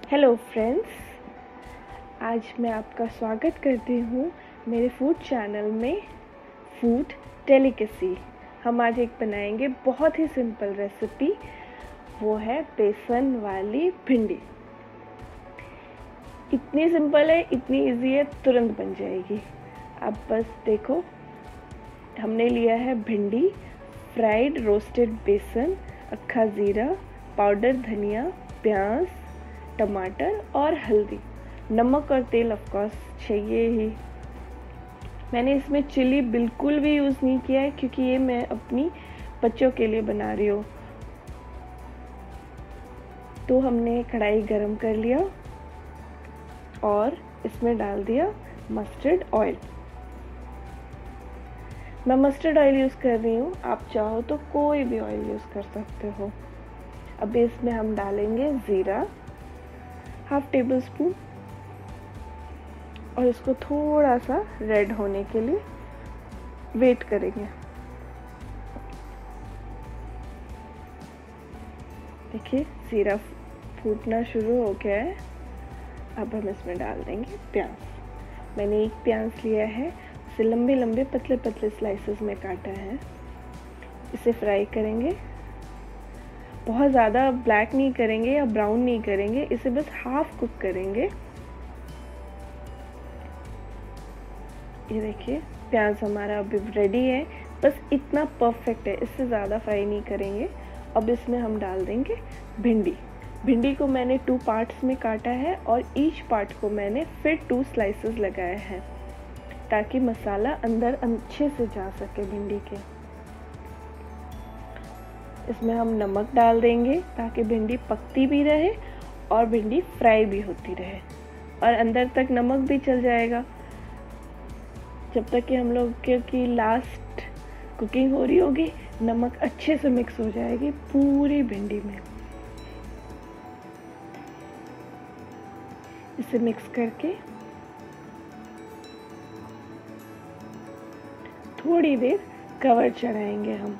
Hello friends, आज मैं आपका स्वागत करती हूँ मेरे फूड चैनल में फूड डेलिकेसी। हम आज एक बनाएंगे बहुत ही सिंपल रेसिपी, वो है बेसन वाली भिंडी। इतनी सिंपल है, इतनी इजी है, तुरंत बन जाएगी। अब बस देखो, हमने लिया है भिंडी, फ्राइड रोस्टेड बेसन, अक्खा ज़ीरा, पाउडर धनिया, प्याज, टमाटर और हल्दी, नमक और तेल ऑफ कोर्स चाहिए ही। मैंने इसमें चिली बिल्कुल भी यूज़ नहीं किया है क्योंकि ये मैं अपनी बच्चों के लिए बना रही हूँ। तो हमने कढ़ाई गरम कर लिया और इसमें डाल दिया मस्टर्ड ऑयल। मैं मस्टर्ड ऑयल यूज़ कर रही हूँ, आप चाहो तो कोई भी ऑयल यूज़ कर सकते हो। अब इसमें हम डालेंगे ज़ीरा, हाफ टेबल स्पून, और इसको थोड़ा सा रेड होने के लिए वेट करेंगे। देखिए ज़ीरा फूटना शुरू हो गया है। अब हम इसमें डाल देंगे प्याज। मैंने एक प्याज लिया है, इसे लंबे लंबे पतले पतले स्लाइसेस में काटा है। इसे फ्राई करेंगे, बहुत ज़्यादा ब्लैक नहीं करेंगे या ब्राउन नहीं करेंगे, इसे बस हाफ कुक करेंगे। ये देखिए प्याज हमारा अभी रेडी है, बस इतना परफेक्ट है, इससे ज़्यादा फ्राई नहीं करेंगे। अब इसमें हम डाल देंगे भिंडी। भिंडी को मैंने 2 पार्ट्स में काटा है और ईच पार्ट को मैंने फिर 2 स्लाइसेस लगाए हैं ताकि मसाला अंदर अच्छे से जा सके भिंडी के। इसमें हम नमक डाल देंगे ताकि भिंडी पकती भी रहे और भिंडी फ्राई भी होती रहे और अंदर तक नमक भी चल जाएगा। जब तक कि हम लोग की लास्ट कुकिंग हो रही होगी, नमक अच्छे से मिक्स हो जाएगी पूरी भिंडी में। इसे मिक्स करके थोड़ी देर कवर चढ़ाएंगे हम।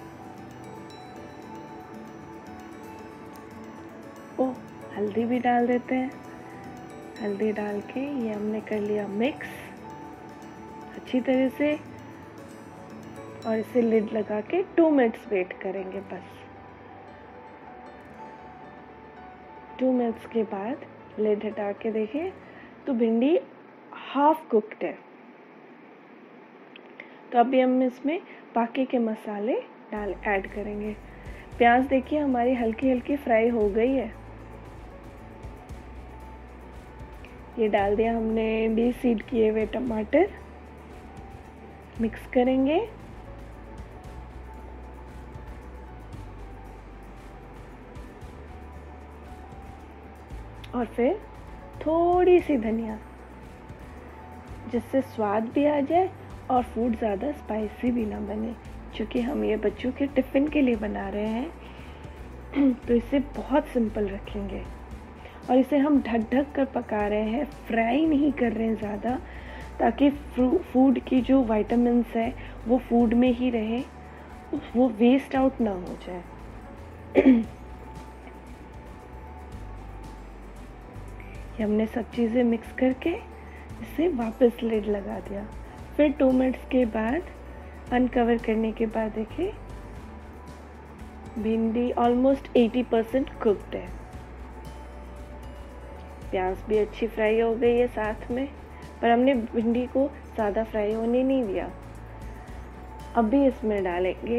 हल्दी भी डाल देते हैं। हल्दी डाल के ये हमने कर लिया मिक्स अच्छी तरह से और इसे लिड लगा के 2 मिनट्स वेट करेंगे बस। 2 मिनट्स के बाद लिड हटा के देखें तो भिंडी हाफ कुक्ड है। तो अभी हम इसमें बाकी के मसाले ऐड करेंगे। प्याज देखिए हमारी हल्की हल्की फ्राई हो गई है। ये डाल दिया हमने डीसीड किए हुए टमाटर, मिक्स करेंगे। और फिर थोड़ी सी धनिया, जिससे स्वाद भी आ जाए और फूड ज़्यादा स्पाइसी भी ना बने, क्योंकि हम ये बच्चों के टिफ़िन के लिए बना रहे हैं। तो इसे बहुत सिंपल रखेंगे और इसे हम ढक ढक कर पका रहे हैं, फ्राई नहीं कर रहे हैं ज़्यादा, ताकि फूड की जो विटामिन्स है वो फूड में ही रहे, वो वेस्ट आउट ना हो जाए। ये हमने सब चीज़ें मिक्स करके इसे वापस लिड लगा दिया। फिर 2 मिनट्स के बाद अनकवर करने के बाद देखिए भिंडी ऑलमोस्ट 80% कुक्ड है। प्याज भी अच्छी फ्राई हो गई है साथ में, पर हमने भिंडी को ज़्यादा फ्राई होने नहीं दिया। अभी इसमें डालेंगे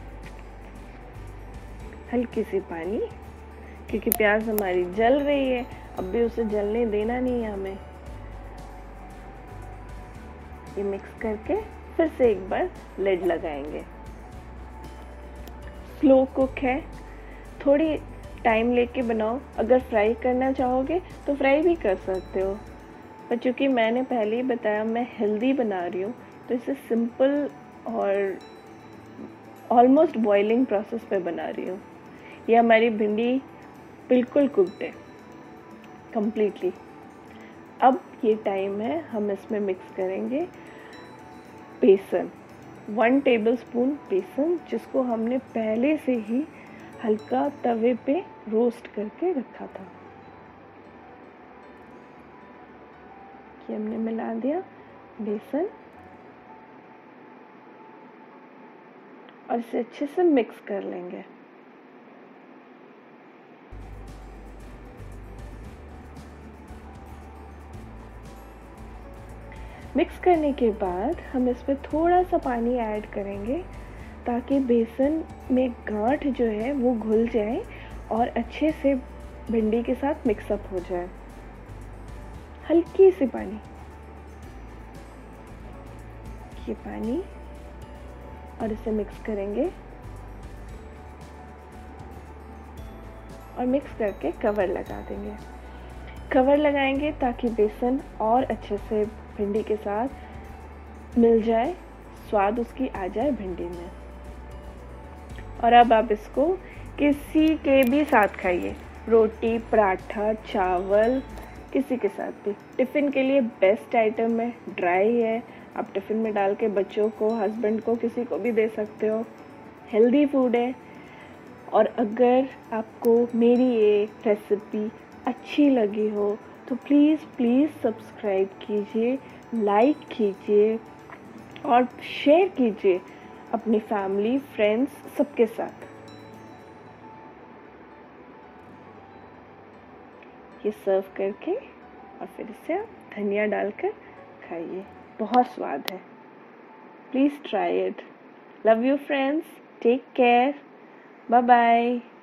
हल्की सी पानी, क्योंकि प्याज हमारी जल रही है, अब भी उसे जलने देना नहीं है हमें। ये मिक्स करके फिर से एक बार लिड लगाएंगे। स्लो कुक है, थोड़ी टाइम लेके बनाओ। अगर फ्राई करना चाहोगे तो फ्राई भी कर सकते हो, पर चूँकि मैंने पहले ही बताया मैं हेल्दी बना रही हूँ, तो इसे सिंपल और ऑलमोस्ट बॉइलिंग प्रोसेस पे बना रही हूँ। ये हमारी भिंडी बिल्कुल कुक्ड है कम्प्लीटली। अब ये टाइम है, हम इसमें मिक्स करेंगे बेसन, 1 टेबलस्पून बेसन, जिसको हमने पहले से ही हल्का तवे पे रोस्ट करके रखा था। ये हमने मिला दिया बेसन और इसे अच्छे से मिक्स कर लेंगे। मिक्स करने के बाद हम इसमें थोड़ा सा पानी ऐड करेंगे ताकि बेसन में गांठ जो है वो घुल जाए और अच्छे से भिंडी के साथ मिक्सअप हो जाए। हल्की सी पानी, ये पानी, और इसे मिक्स करेंगे और मिक्स करके कवर लगा देंगे। कवर लगाएंगे ताकि बेसन और अच्छे से भिंडी के साथ मिल जाए, स्वाद उसकी आ जाए भिंडी में। और अब आप इसको किसी के भी साथ खाइए, रोटी, पराठा, चावल, किसी के साथ भी। टिफ़िन के लिए बेस्ट आइटम है, ड्राई है, आप टिफ़िन में डाल के बच्चों को, हस्बैंड को, किसी को भी दे सकते हो। हेल्दी फूड है। और अगर आपको मेरी ये रेसिपी अच्छी लगी हो तो प्लीज़ सब्सक्राइब कीजिए, लाइक कीजिए और शेयर कीजिए अपनी फैमिली, फ्रेंड्स, सबके साथ। ये सर्व करके और फिर इसे आप धनिया डालकर खाइए, बहुत स्वाद है। Please try it. Love you friends, take care, bye bye.